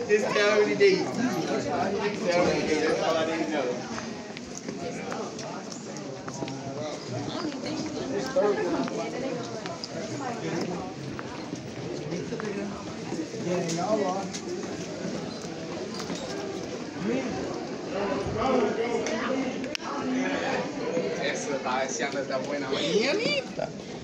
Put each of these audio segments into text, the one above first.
Just tell me the date. Tell me the date. That's all I need to know. Yeah, y'all are. Essa tá essa da buena mañanita.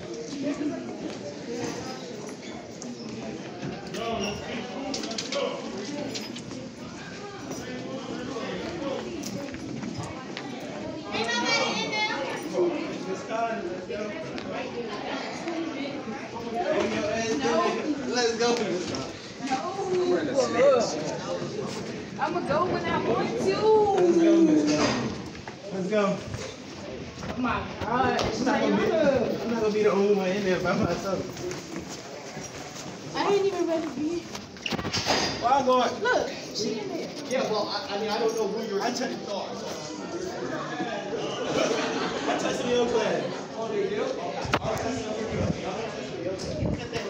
Let's go. I'm gonna go when I want to. Let's go. Oh my God. I'm not gonna be the only one in there by myself. I ain't even ready to be. Why I'm going? Look, she in there. Yeah, well, I mean, I don't know who your intended are. I touched the old class. Oh, they do? Okay. All right.